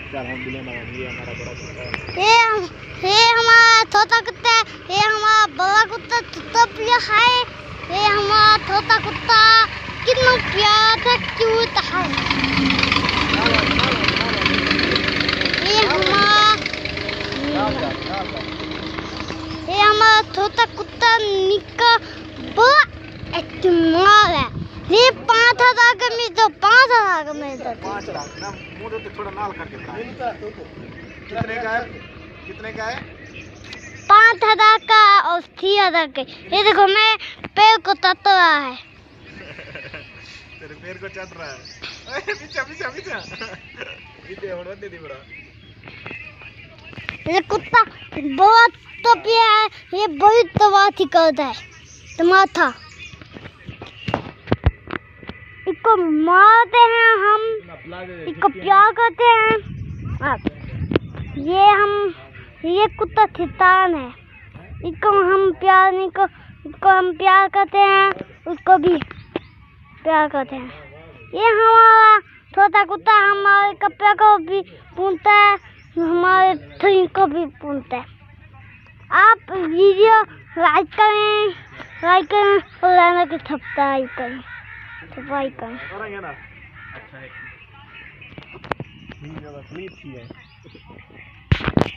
चल हम भी लेना है, ये हमारा बड़ा कुत्ता है। ये हमारा छोटा कुत्ता है, ये हमारा बड़ा कुत्ता तो प्यार है, ये हमारा छोटा कुत्ता कितना प्यार था, क्यूट है। ये हमारा छोटा कुत्ता निक्का बड़ा इस्तेमाल है। ये 5,000 का मिलता, 5,000 का मिलता। 5 लाख ना, मुझे तो थोड़ा नाल करके बता। कितने का है? कितने का है? 5,000 का और 6,000 के। ये देखो मैं पैर को तत रहा है। तेरे पैर को चट रहा है। पीछा पीछा पीछा पीछे और दे दी बड़ा। ये कुत्ता बहुत तपिया है, ये बहुत तबाही करता है टमाटा। इसको मारते हैं हम, इसको प्यार करते हैं। ये कुत्ता शैतान है, इसको हम प्यार नहीं कर, इसको हम प्यार करते हैं, उसको भी प्यार करते हैं। ये हमारा छोटा कुत्ता हमारे कपड़े को भी पूछता है, हमारे थ्री को भी पूछता है। आप वीडियो लाइक करें और लाना के सब्सक्राइब करें, सब्सक्राइब करें। करेंगे ना? अच्छा है। ठीक है, बस लीप ही है।